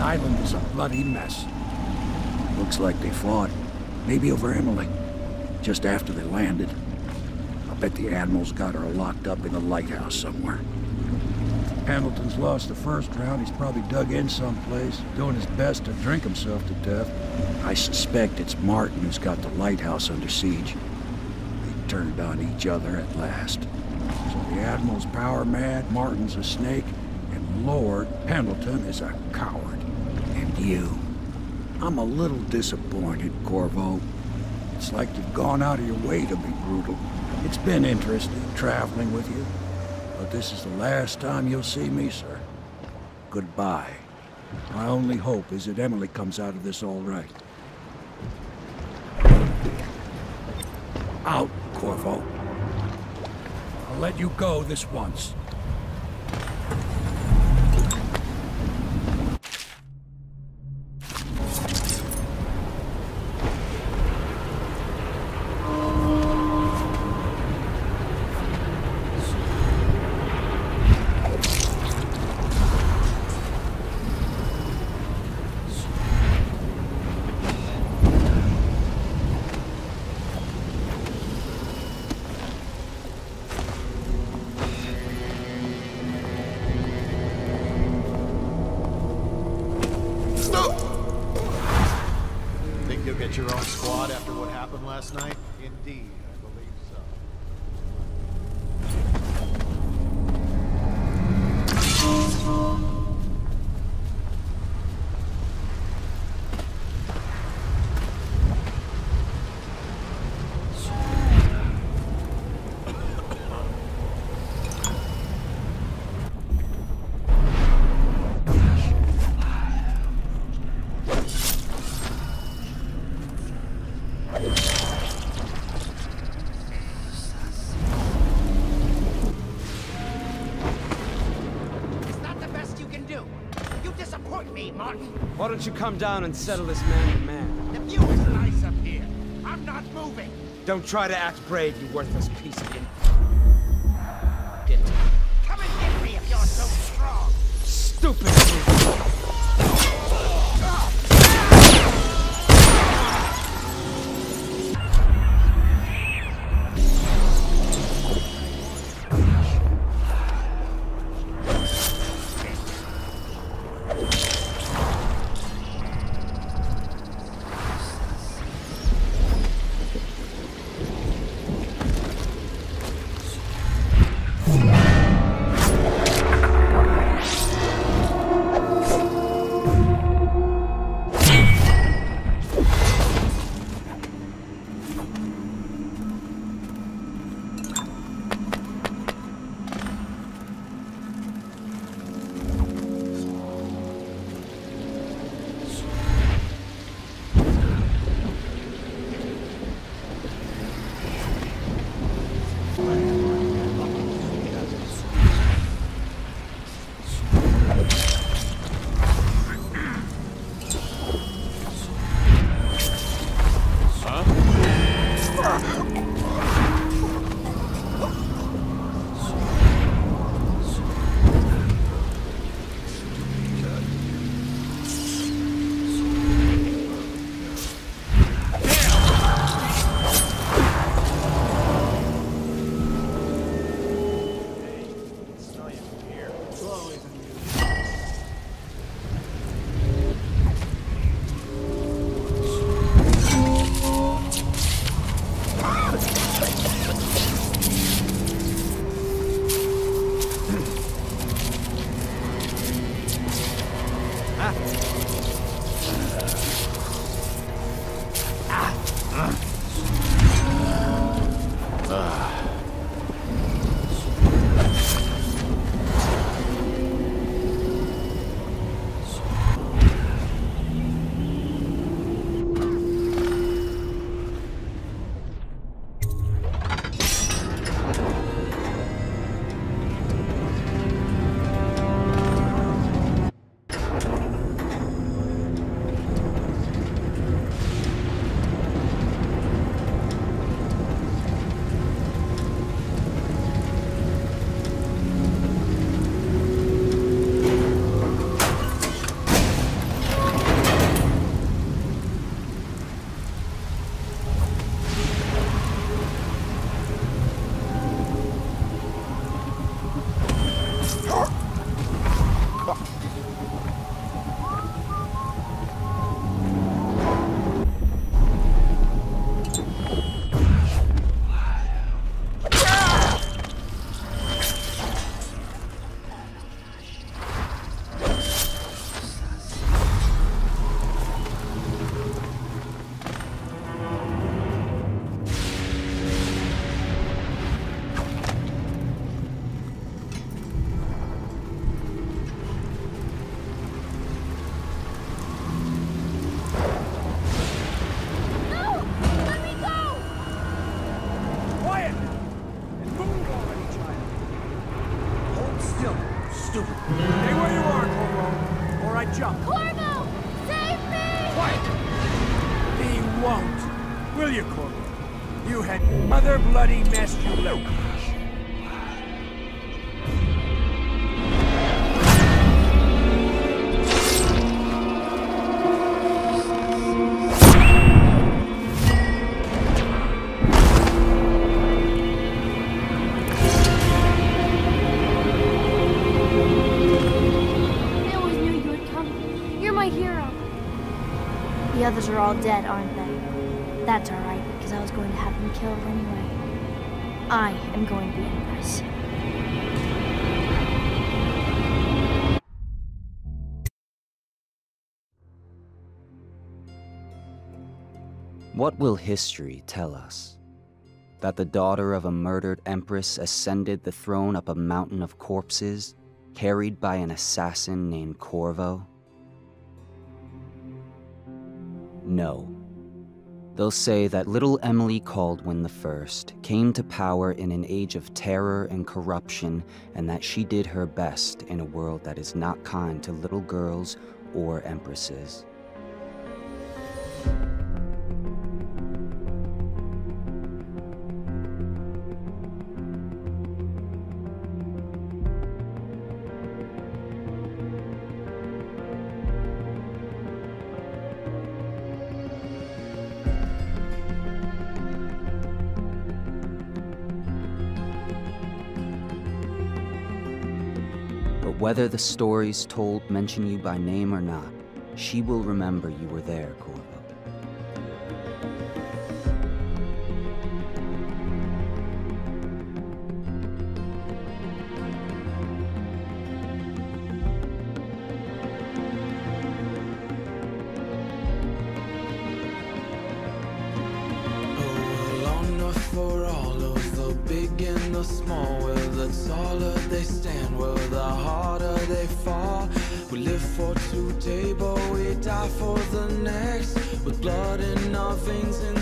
island is a bloody mess. Looks like they fought. Maybe over Emily. Just after they landed. I'll bet the Admiral's got her locked up in a lighthouse somewhere. Hamilton's lost the first round. He's probably dug in someplace, doing his best to drink himself to death. I suspect it's Martin who's got the lighthouse under siege. They turned on each other at last. So the Admiral's power mad, Martin's a snake, and Lord Pendleton is a coward. And you. I'm a little disappointed, Corvo. It's like you've gone out of your way to be brutal. It's been interesting traveling with you, but this is the last time you'll see me, sir. Goodbye. My only hope is that Emily comes out of this all right. Out, Corvo. I'll let you go this once. Your own squad after what happened last night? Indeed, I believe so. Why don't you come down and settle this man to man? The view is nice up here. I'm not moving. Don't try to act brave, you worthless piece of infant. Come and get me if you're so strong. Stupid! that junk! Corvo! Save me! Quiet! He won't. Will you, Corvo? You had mother bloody mess you look. The others are all dead, aren't they? That's alright, because I was going to have them killed anyway. I am going to be Empress. What will history tell us? That the daughter of a murdered empress ascended the throne up a mountain of corpses, carried by an assassin named Corvo? No. They'll say that little Emily Caldwin I came to power in an age of terror and corruption, and that she did her best in a world that is not kind to little girls or empresses. But whether the stories told mention you by name or not, she will remember you were there, Corvo. For all of the big and the small, where the taller they stand, where the harder they fall. We live for today, but we die for the next, with blood in our veins and